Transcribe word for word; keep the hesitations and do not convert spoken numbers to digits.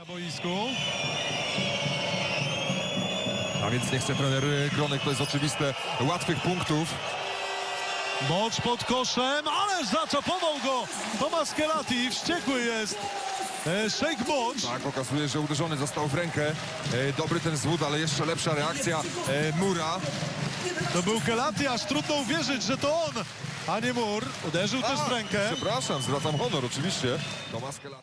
Na boisku. A więc nie chce trener Kronek, to jest oczywiste, łatwych punktów. Mocz pod koszem, ależ zaczapował go Tomasz Kelati. Wściekły jest e, Sheikh Mocz. Tak, okazuje, że uderzony został w rękę. E, dobry ten zwód, ale jeszcze lepsza reakcja e, Mura. To był Kelati, aż trudno uwierzyć, że to on, a nie Mur. Uderzył też w rękę. Przepraszam, zwracam honor oczywiście. Tomasz Kelati.